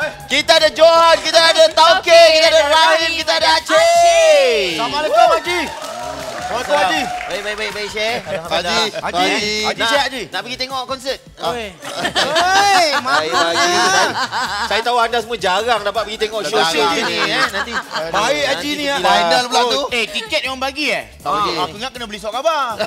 Kita ada Johan, kita ada Tauke, kita ada Rahim, kita ada Aceh. Assalamualaikum Haji. Assalamualaikum Haji. Baik, Syekh. Haji sihat Haji. Nak pergi tengok konsert? Oi, Baik. Saya tahu anda semua jarang dapat pergi tengok show-show ni. Nanti. Baik Haji ni. Final pula tu. Tiket yang orang bagi bagi. Aku ingat kena beli surat khabar.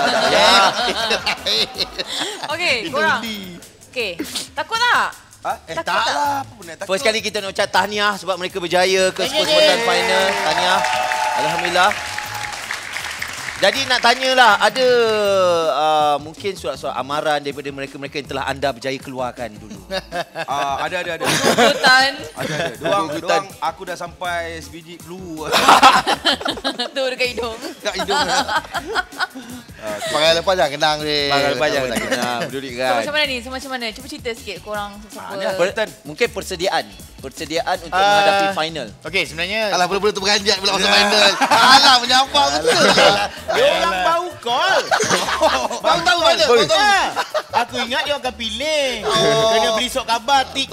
Okey, korang. Okey, takut tak? Tak lah. Apa benda takut. First kali kita nak ucap tahniah sebab mereka berjaya ke kesempatan final. Tahniah. Alhamdulillah. Jadi nak tanyalah, ada mungkin surat-surat amaran daripada mereka-mereka yang telah anda berjaya keluarkan dulu? Ada. Tuntutan. Ada. Doang aku dah sampai sebiji blue. Tu dekat hidung. Kat hidung. Pakai lepas jangan kenang ni. Bang lepas jangan nak peduli So, kan. macam mana ni? Macam mana? Cuba cerita sikit korang siapa. Mungkin persediaan untuk menghadapi final. Okey, sebenarnya Alah, benda-benda tu beranjak pula masa final. Alah, menyampah betul lah. dia orang baru call. Baru tahu final. Baru tahu. Aku ingat dia akan pilih. Kena beri surat khabar tik.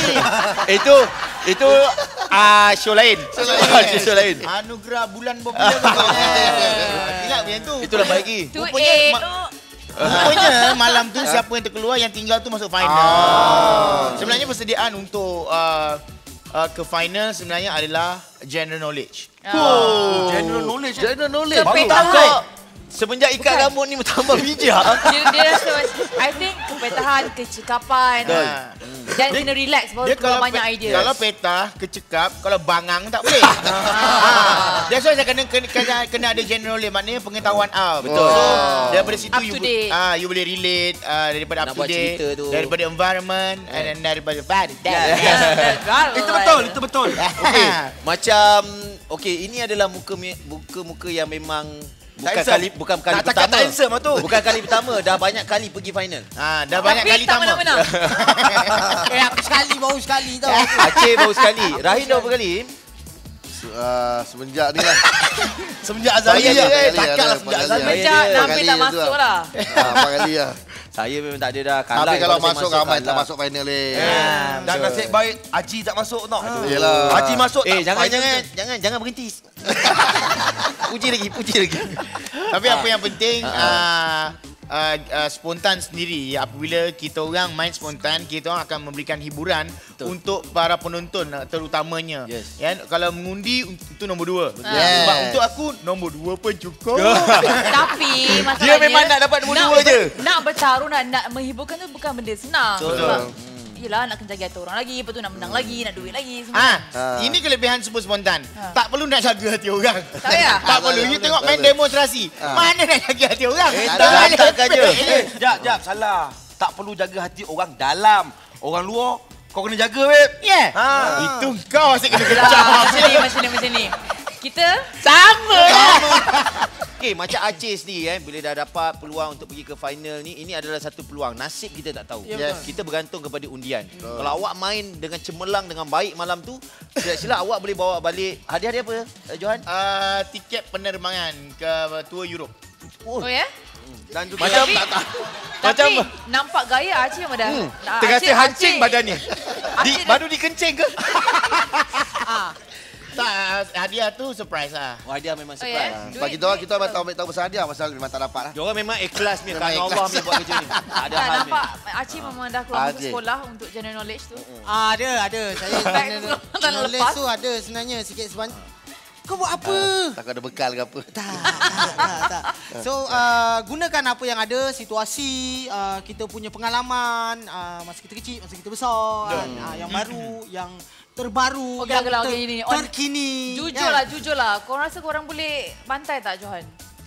Itu show lain. Show lain. Anugerah bulan berbulan. Ingat macam tu. Itulah bagi. Tu Rupanya- Rupanya malam tu siapa yang terkeluar, yang tinggal tu masuk final. Sebenarnya persediaan untuk ke final sebenarnya adalah general knowledge. General knowledge. Kepetahan. Semenjak ikat rambut ni bertambah bijak. Dia rasa I think kepetahan, kecekapan. Dan kena relax baru keluar banyak idea. Kalau peta, kecekap, kalau bangang tak boleh. That's why saya kena ada general knowledge, maknanya pengetahuan Betul. So, daripada situ Up to date. you boleh relate daripada Nak up to buat date, cerita tu. daripada environment and daripada Itu betul. Okey, macam ini adalah muka-muka yang memang bukan kali Tak cakap pertama. tak handsome tu. Bukan kali pertama, dah banyak kali pergi final. Dah banyak kali tak tamat. menang-menang. Aku baru sekali tau. Aceh baru sekali. Rahim dah berapa kali? Semenjak ni lah. Semenjak Azali Sekali je. lah. Cakaplah semenjak Azali. Sejak dia. hampir tak Kali masuk tu lah. 4 kali lah. Saya memang tak ada dah. Tapi kalau saya masuk ramai tak kalah. masuk final ni. Dan nasib baik Haji tak masuk tau. Yelah. Haji masuk tak Jangan berhenti. Puji lagi. Tapi apa yang penting spontan sendiri. Apabila kita orang main spontan, kita orang akan memberikan hiburan untuk para penonton terutamanya. Yes. Ya, kalau mengundi itu nombor 2. Yes. Sebab untuk aku nombor 2 pun cukup. Tapi masalahnya Dia memang nak dapat nombor 2 je. Nak bertaruh, nak menghiburkan tu bukan benda senang. Betul. Sebab yelah nak kena jaga hati orang lagi, lepas tu nak menang lagi, nak duit lagi semua. Ini kelebihan super spontan. Tak perlu nak jaga hati orang. Tak payah. Tak perlu. You tengok main demonstrasi. Mana nak jaga hati orang? Hantarkan je. Jap, salah. Tak perlu jaga hati orang dalam. Orang luar, kau kena jaga, Beb. Ya. Itu kau asyik kena kecam. Macam ni. Kita Sama lah. Okey, macam Aceh sendiri bila dah dapat peluang untuk pergi ke final ni, ini adalah satu peluang. Nasib kita tak tahu. Yes. Kita bergantung kepada undian. Kalau awak main dengan cemerlang dengan baik malam tu, silap-silap awak boleh bawa balik hadiah apa, Johan? Tiket penerbangan ke tour Europe. Oh ya? Dan juga Macam Tapi nampak gaya Aceh memang dah. terasa hancing badannya. Baru dikencing ke? tak, hadiah tu surprise lah. Hadiah memang Oh, surprise. ya? Bagi kita orang, kita tahu pasal hadiah. Pasal memang tak dapat lah. Diorang memang ikhlas ni. Memang Kerana ikhlas. Allah ni buat kerja ni. Tak ada Tak hal ni. nampak Aceh memang dah keluar masuk Aceh. sekolah untuk general knowledge tu. Ada. Saya Tahun knowledge lepas. tu ada sebenarnya sikit sebanyak. Kau buat apa? Takut ada bekal ke apa. Tak. So, gunakan apa yang ada, situasi, kita punya pengalaman, masa kita kecil, masa kita besar, yang baru, yang terbaru, Okey, yang okey, okey, ini. terkini. Jujur lah. Korang rasa korang boleh bantai tak, Johan?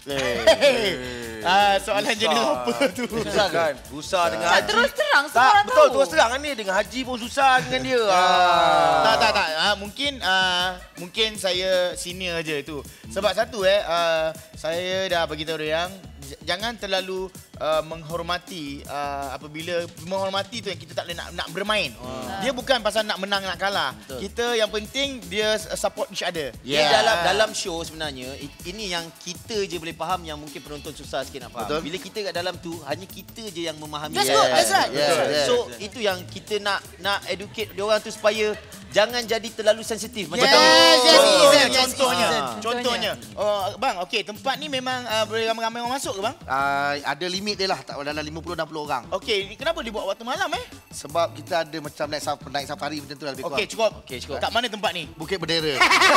Soalan jenis apa tu? Susah kan? Susah dengan Tak, Haji. terus terang semua Tak, orang betul. tahu. Terus terang kan ni. Dengan Haji pun susah dengan dia. Tak. mungkin saya senior je tu. Sebab satu saya dah bagi tahu dia yang jangan terlalu menghormati apabila menghormati tu yang kita tak boleh nak bermain. Dia bukan pasal nak menang nak kalah. Betul. Kita yang penting dia support each other. Yeah. Dalam show sebenarnya ini yang kita je boleh faham, yang mungkin penonton susah sikit nak faham. Betul. Bila kita kat dalam tu hanya kita je yang memahami. That's good, that's right. So itu yang kita nak educate dia orang tu supaya jangan jadi terlalu sensitif. Macam Contohnya. Oh, bang, okey, tempat ni memang boleh ramai-ramai orang masuk ke bang? Ada limit dia lah, tak dalam 50-60 orang. Okey, kenapa dibuat waktu malam Sebab kita ada macam naik safari macam tu lah lebih kurang. Okey, cukup. cukup. Kat mana tempat ni? Bukit Bendera.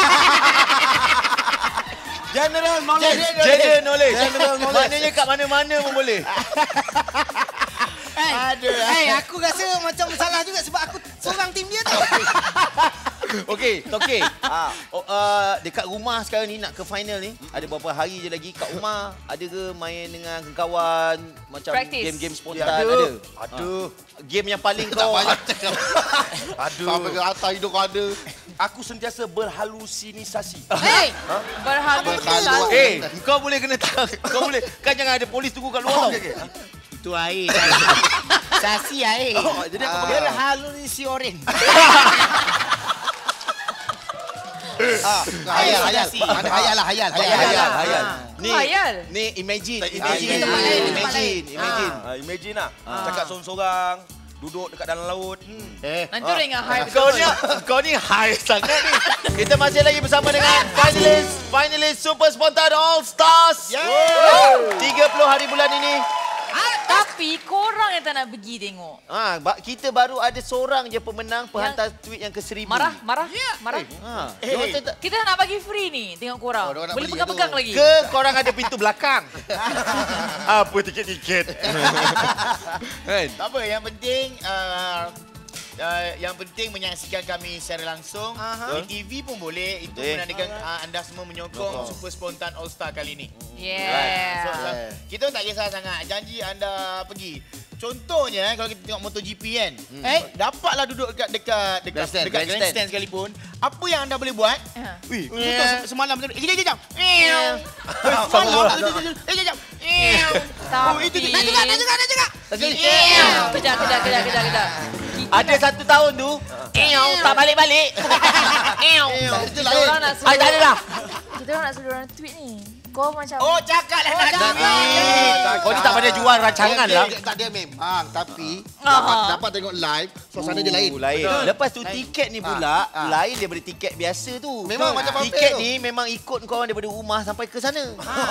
General knowledge. General knowledge. Maknanya kat mana-mana pun boleh. Aku rasa macam salah juga sebab aku seorang tim dia tu. Okey, dekat rumah sekarang ni nak ke final ni, ada berapa hari je lagi. Kat rumah ada ke main dengan kawan macam Practice. game-game spontan ada? Game yang paling kau Sampai ke atas hidup kau ada. Aku sentiasa berhalusinasi. Berhalusinasi. kau boleh kena kau boleh kan, jangan ada polis tunggu kat luar tau. Itu air. Sasi air. Jadi aku berhalusinasi orang. Hayal. Ni imagine. imagine lah. Cakap sorang-sorang, duduk dekat dalam laut. Nanti orang ingat high Kau ni high sangat ni. Kita masih lagi bersama dengan finalis Super Spontan All Stars. 30 hari bulan ini. Tapi korang yang tak nak pergi tengok. Kita baru ada seorang je pemenang penghantar tweet yang ke 1000. Marah? Kita nak bagi free ni tengok korang. diorang nak Boleh beli pegang-pegang tu. lagi. Ke korang ada pintu belakang? Apa tiket-tiket? Tak apa, yang penting menyaksikan kami secara langsung. Di TV pun boleh. Itu menandakan anda semua menyokong Super Spontan All Star kali ini. So, kita tak kisah sangat. Janji anda pergi. Contohnya kalau kita tengok MotoGP kan, dapatlah duduk dekat grandstand sekalipun. Apa yang anda boleh buat? Untuk semalam tu. Kejap. Kejap. Ada 1 tahun tu, tak balik-balik. Kita orang nak suruh. Tak ada dah. Kita orang nak suruh orang tweet ni. Kau macam cakap lah nak Kau ni tak pada jual rancangan lah. Tak dia memang, tapi dapat tengok live, suasana dia lain. Lain. Lepas tu tiket ni pula lain daripada tiket biasa tu. Memang macam pampir tiket tu. ni memang ikut kau daripada rumah sampai ke sana.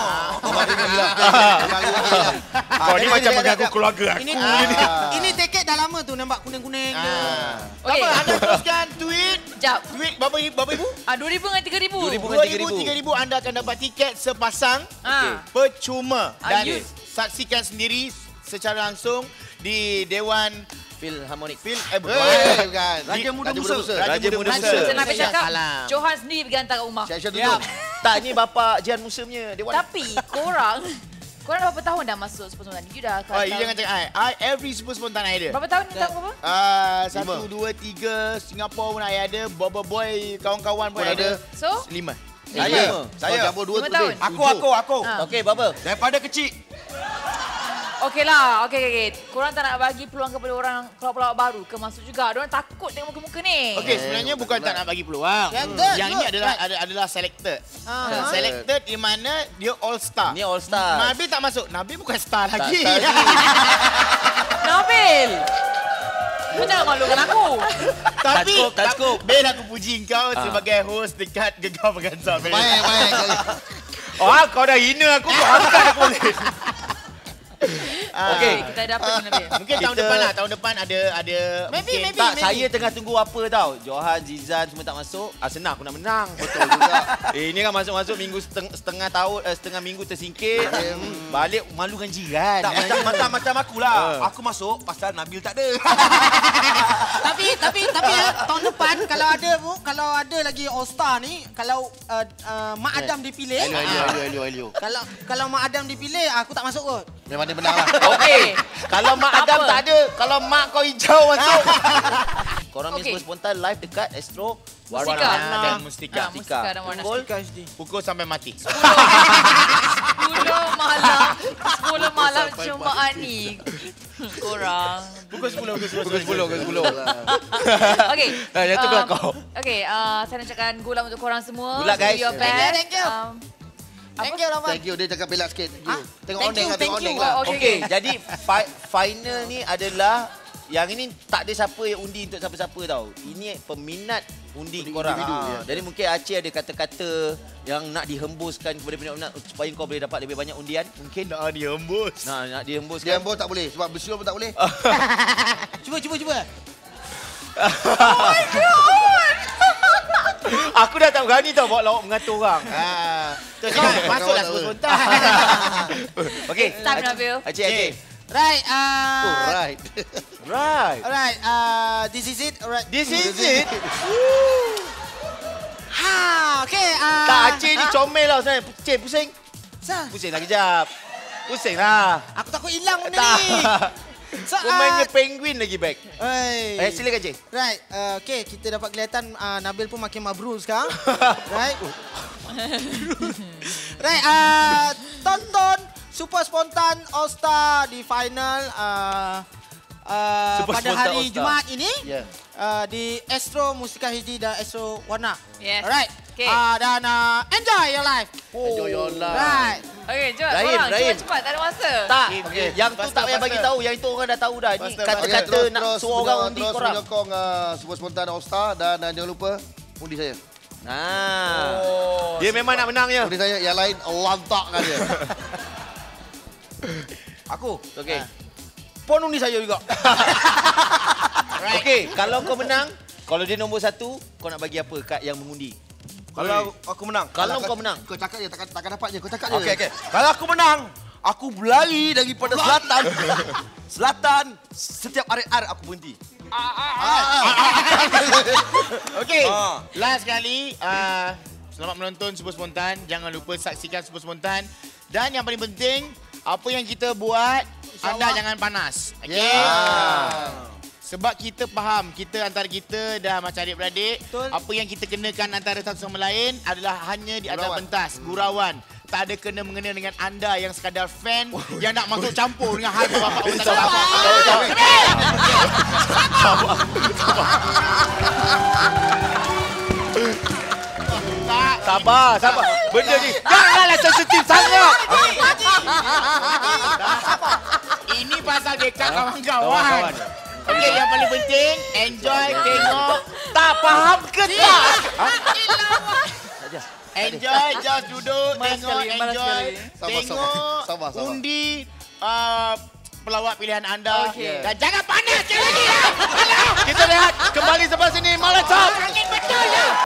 Kau ni macam mengganggu keluarga aku. Ini tiket dah lama tu nampak kuning-kuning. Okey. Anda teruskan tweet. Sekejap. Tweet berapa ribu? 2,000 dengan 3,000. 2,000, 3,000 anda akan dapat tiket sepasang percuma. Dan saksikan sendiri secara langsung di Dewan Philharmonic. Bukan. Raja Muda Musa. Raja Muda Musa. Macam Nabil cakap, Johan sendiri pergi hantar kat rumah. Saya duduk. Tak, ni bapa Jian Musa punya Dewan. Tapi korang dah berapa tahun dah masuk Super Spontan? You dah You jangan cakap every Super Spontan I ada. Berapa tahun ni tahun berapa? 1, 2, 3 Singapura pun I ada. Boba Boy kawan-kawan pun ada. So? 5. Saya. Campur 2 tu 5 tahun. lebih. Aku. Okey, berapa? Daripada kecil. Okey lah. Okey. Korang tak nak bagi peluang kepada orang pelawak-pelawak baru ke masuk juga? Diorang takut tengok muka-muka ni. Okey, sebenarnya bukan tak nak bagi peluang. Yang ini adalah selected. Selected di mana dia all star. Ni All Star. Nabil tak masuk. Nabil bukan star lagi. Nabil! Kau jangan malukan aku. Tapi Tak cukup. Bil, aku puji kau sebagai host dekat Gegar Perkasa. Baik. Kau dah hina aku. Kau angkat aku boleh. Okey, kita dapat ni Nabil. Mungkin tahun depan lah. Tahun depan ada Maybe. Saya tengah tunggu apa tau. Johan, Zizan semua tak masuk. Senang aku nak menang. Betul juga. Ini kan masuk-masuk minggu setengah minggu tersingkir. Balik malu dengan jiran. Tak macam akulah. Aku masuk pasal Nabil tak ada. Tapi tahun depan kalau ada lagi All Star ni, kalau Mak Adam dipilih, Elio. kalau Mak Adam dipilih aku tak masuk kot. Memang dia menang lah. Okey. Kalau Mak Tak Adam apa. tak ada, kalau mak kau hijau masuk. Korang Okey. Super Spontan live dekat Astro Mustika. dan Mustika. Mustika dan Warna. Pukul sampai mati. 10 malam Jumaat ni. Korang. Pukul 10. Okey. Yang tu pula kau. Okey, saya nak cakapkan good luck untuk korang semua. Good luck, guys. Do your best. Thank you. Thank you, Rahman. Thank you. Dia cakap pelak sikit. Tengok Thank ondeng you, lah. Tengok thank ondeng you. lah. Okey, jadi final ni adalah yang ini tak ada siapa yang undi untuk siapa-siapa tau. Ini peminat undi korang. ya. Jadi mungkin Aceh ada kata-kata yang nak dihembuskan kepada peminat supaya kau boleh dapat lebih banyak undian. Mungkin Nak dihembus. nak dihembuskan. Dia ambon tak boleh. Sebab bersiul pun tak boleh. Cuba. Aku dah tak berani tau bawa lawak mengatur orang. Terus masuklah semua spontan. Okey. Time, Nabil. Aceh. Right. Right. Alright. This is it. Alright. This is it. Okay. Tak, Aceh ni comel lah sebenarnya. Pusing. Pusing lah kejap. Pusing lah. Aku takut hilang benda Tak. ni. So, Kau mainnya penguin lagi back. Hey. Silakan Aceh. Right. Okay, kita dapat kelihatan Nabil pun makin mabrur sekarang. Right. Right. Tonton Super Spontan All Star di final Super pada Spontan hari All Star. Jumaat ini. Ya. Di Astro Mustika HD dan Astro Warna. Yes. Alright. Okay. Dan enjoy your life. Enjoy your life. Right. Okey, jom Rahim, korang. Rahim. Cepat, tak ada masa. Tak. Okey. Yang tu Faster, tak payah bagi faster. tahu. Yang itu orang dah tahu dah. Ini Faster, kata-kata nak suruh orang undi terus korang. menyokong Super Spontan All Star dan jangan lupa undi saya. Dia memang nak menang je. Undi saya yang lain lantakkan dia. Aku. Okey. Pon undi saya juga. Okey, kalau kau menang, kalau dia nombor 1, kau nak bagi apa kat yang mengundi? Kalau aku menang. Kalau kau menang. Kau cakap je takkan dapat je. Kau cakap je. Okey. Kalau aku menang, aku berlari daripada selatan. Selatan, setiap area aku berhenti. Okey. Last kali, selamat menonton Super Spontan. Jangan lupa saksikan Super Spontan. Dan yang paling penting, apa yang kita buat, anda jangan panas. Okey? Sebab kita faham, kita antara kita dah macam adik-beradik. Apa yang kita kenakan antara satu sama lain adalah hanya di atas pentas, gurauan. Tak ada kena-mengena dengan anda yang sekadar fan yang nak masuk campur dengan hal bapak orang tak apa. Sabar. Benda ni janganlah sensitif sangat. Ini pasal dekat kawan-kawan. Okey, yang paling penting, enjoy tengok. Tak faham ke tak? Enjoy, just duduk, Malas tengok, sekali, malas enjoy. sekali. Tengok, Sabar. undi pelawak pilihan anda. Okey. Dan jangan panas sekali lagi. Kita lihat kembali sebelah sini. Malam. Angin betul ya.